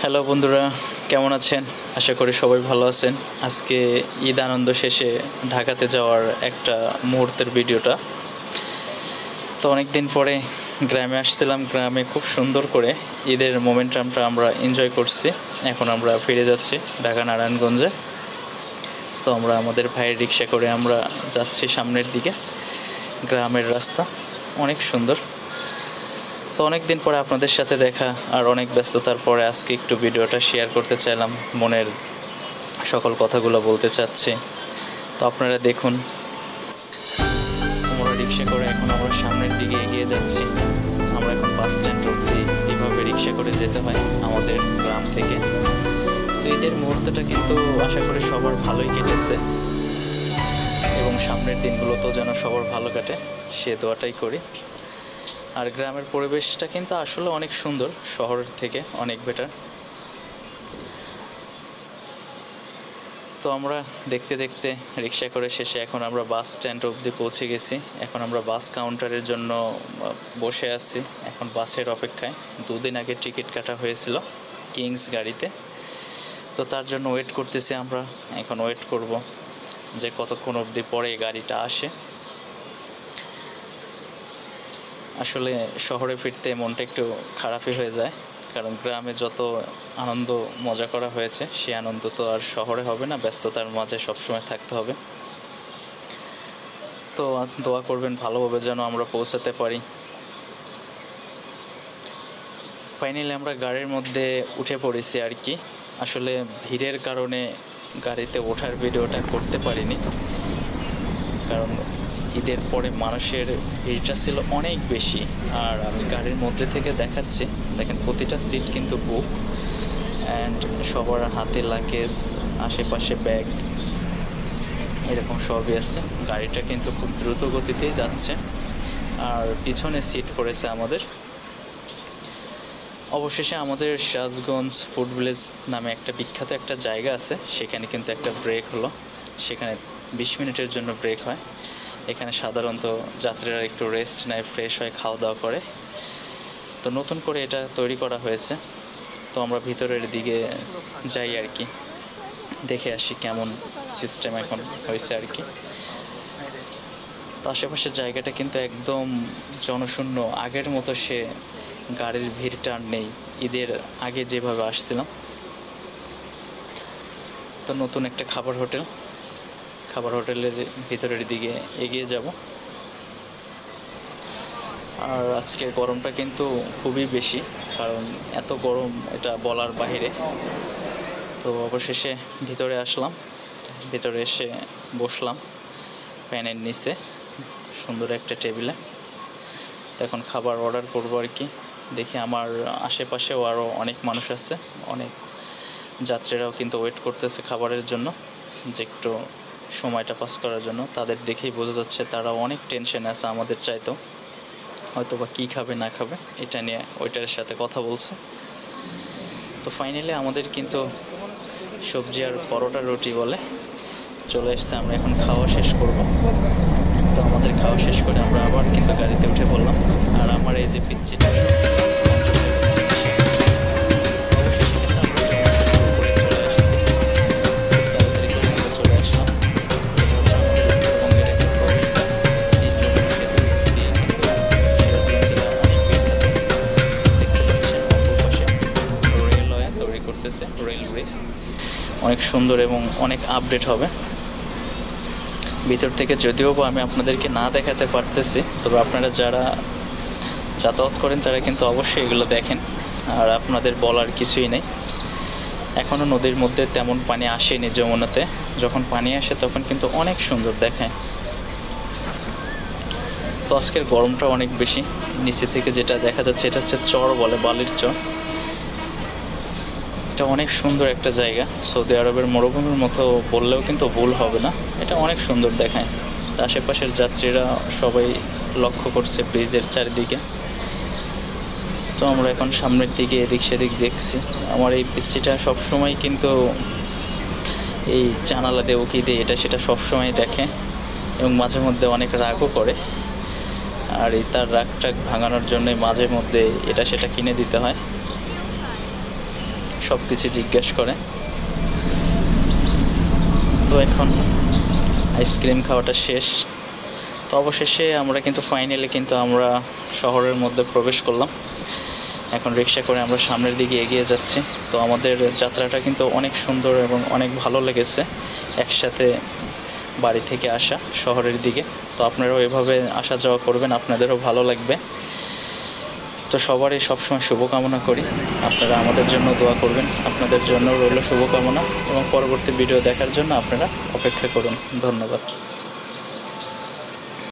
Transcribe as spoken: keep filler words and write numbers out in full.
Hello বন্ধুরা, কেমন আছেন? আশা করি সবাই ভালো আছেন। আজকে ঈদ আনন্দ শেষে ঢাকাতে যাওয়ার একটা মুহূর্তের ভিডিওটা। তো অনেক দিন পরে গ্রামে আসছিলাম। গ্রামে খুব সুন্দর করে ঈদের মোমেন্টামটা আমরা এনজয় করছি। এখন আমরা ফিরে যাচ্ছি ঢাকা নারায়ণগঞ্জে। তো আমরা আমাদের ভাইয়ের রিক্সা করে আমরা যাচ্ছি সামনের দিকে। গ্রামের রাস্তা অনেক সুন্দর। তো অনেক দিন পরে আপনাদের সাথে দেখা আর অনেক ব্যস্ততার পরে আজকে একটু ভিডিওটা শেয়ার করতে চাইলাম, মনের সকল কথাগুলো বলতে চাচ্ছি। তো আপনারা দেখুন, আমরা রিক্সা করে এখন আমরা সামনের দিকে এগিয়ে যাচ্ছি। আমরা এখন বাস স্ট্যান্ড অবধি এইভাবে রিক্সা করে যেতে হয় আমাদের গ্রাম থেকে। তো ঈদের মুহূর্তটা কিন্তু আশা করি সবার ভালোই কেটেছে এবং সামনের দিনগুলোতেও যেন সবার ভালো কাটে সে দোয়াটাই করি। আর গ্রামের পরিবেশটা কিন্তু আসলে অনেক সুন্দর, শহরের থেকে অনেক বেটার। তো আমরা দেখতে দেখতে রিক্সা করে শেষে এখন আমরা বাস স্ট্যান্ড অবধি পৌঁছে গেছি। এখন আমরা বাস কাউন্টারের জন্য বসে আছি, এখন বাসের অপেক্ষায়। দুদিন আগে টিকিট কাটা হয়েছিল কিংস গাড়িতে, তো তার জন্য ওয়েট করতেছি আমরা। এখন ওয়েট করব যে কতক্ষণ অবধি পরে গাড়িটা আসে। আসলে শহরে ফিরতে মনটা একটু খারাপই হয়ে যায়, কারণ গ্রামে যত আনন্দ মজা করা হয়েছে সে আনন্দ তো আর শহরে হবে না। ব্যস্ততার মাঝে সবসময় থাকতে হবে। তো দোয়া করবেন ভালোভাবে যেন আমরা পৌঁছাতে পারি। ফাইনালি আমরা গাড়ির মধ্যে উঠে পড়েছি আর কি। আসলে ভিড়ের কারণে গাড়িতে ওঠার ভিডিওটা করতে পারিনি, কারণ ঈদের পরে মানুষের ভিড়টা ছিল অনেক বেশি। আর আমি গাড়ির মধ্যে থেকে দেখাচ্ছি, দেখেন প্রতিটা সিট কিন্তু বুক, অ্যান্ড সবার হাতে লাগেজ, আশেপাশে ব্যাগ, এরকম সবই আছে। গাড়িটা কিন্তু খুব দ্রুত গতিতেই যাচ্ছে। আর পিছনে সিট পড়েছে আমাদের। অবশেষে আমাদের সিরাজগঞ্জ ফুড ভিলেজ নামে একটা বিখ্যাত একটা জায়গা আছে, সেখানে কিন্তু একটা ব্রেক হলো। সেখানে বিশ মিনিটের জন্য ব্রেক হয়। এখানে সাধারণত যাত্রীরা একটু রেস্ট নেয়, ফ্রেশ হয়, খাওয়া দাওয়া করে। তো নতুন করে এটা তৈরি করা হয়েছে। তো আমরা ভিতরের দিকে যাই আর কি, দেখে আসি কেমন সিস্টেম এখন হয়েছে আর কি। তো আশেপাশের জায়গাটা কিন্তু একদম জনশূন্য, আগের মতো সে গাড়ির ভিড়টা আর নেই ঈদের আগে যেভাবে আসছিলাম। তো নতুন একটা খাবার হোটেল, খাবার হোটেলের ভিতরের দিকে এগিয়ে যাব। আর আজকের গরমটা কিন্তু খুবই বেশি, কারণ এত গরম এটা বলার বাইরে। তো অবশেষে ভিতরে আসলাম, ভিতরে এসে বসলাম ফ্যানের নিচে সুন্দর একটা টেবিলে। এখন খাবার অর্ডার করবো আর কি। দেখি আমার আশেপাশেও আরও অনেক মানুষ আছে, অনেক যাত্রীরাও কিন্তু ওয়েট করতেছে খাবারের জন্য, যে একটু সময়টা পাস করার জন্য। তাদের দেখেই বোঝা যাচ্ছে তারা অনেক টেনশনে আছে আমাদের চাইতেও, হয়তো বা কী খাবে না খাবে এটা নিয়ে ওইটার সাথে কথা বলছে। তো ফাইনালি আমাদের কিন্তু সবজি আর পরোটা রুটি বলে চলে এসছে। আমরা এখন খাওয়া শেষ করব। তো আমাদের খাওয়া শেষ করে আমরা আবার কিন্তু গাড়িতে উঠে পড়লাম। আর আমার এই যে পিচ্চিটা রেল ব্রিজ অনেক সুন্দর এবং অনেক আপডেট হবে ভিতর থেকে। যদিও বা আমি আপনাদেরকে না দেখাতে পারতেছি, তবে আপনারা যারা যাতায়াত করেন তারা কিন্তু অবশ্যই এগুলো দেখেন। আর আপনাদের বলার কিছুই নেই। এখনও নদীর মধ্যে তেমন পানি আসেনি যমুনাতে, যখন পানি আসে তখন কিন্তু অনেক সুন্দর দেখায়। তো আজকের গরমটা অনেক বেশি। নিচে থেকে যেটা দেখা যাচ্ছে এটা হচ্ছে চর বলে, বালির চর। এটা অনেক সুন্দর একটা জায়গা, সৌদি আরবের মরুভূমির মতো বললেও কিন্তু ভুল হবে না। এটা অনেক সুন্দর দেখায়। আশেপাশের যাত্রীরা সবাই লক্ষ্য করছে ব্রিজের চারিদিকে। তো আমরা এখন সামনের দিকে এদিক সেদিক দেখছি। আমার এই পিচ্চিটা সবসময় কিন্তু এই জানালা দিয়ে উকি দিয়ে এটা সেটা সবসময় দেখে এবং মাঝে মধ্যে অনেক রাগও করে। আর এই তার রাগ টাগ ভাঙানোর জন্য মাঝে মধ্যে এটা সেটা কিনে দিতে হয়। সব কিছু জিজ্ঞেস করে। তো এখন আইসক্রিম খাওয়াটা শেষ। তো অবশেষে আমরা কিন্তু ফাইনালি কিন্তু আমরা শহরের মধ্যে প্রবেশ করলাম। এখন রিক্সা করে আমরা সামনের দিকে এগিয়ে যাচ্ছি। তো আমাদের যাত্রাটা কিন্তু অনেক সুন্দর এবং অনেক ভালো লেগেছে, একসাথে বাড়ি থেকে আসা শহরের দিকে। তো আপনারাও এভাবে আসা যাওয়া করবেন, আপনাদেরও ভালো লাগবে। তো সবারই সবসময় শুভকামনা করি, আপনারা আমাদের জন্য দোয়া করবেন। আপনাদের জন্য রইল শুভকামনা এবং পরবর্তী ভিডিও দেখার জন্য আপনারা অপেক্ষা করুন। ধন্যবাদ।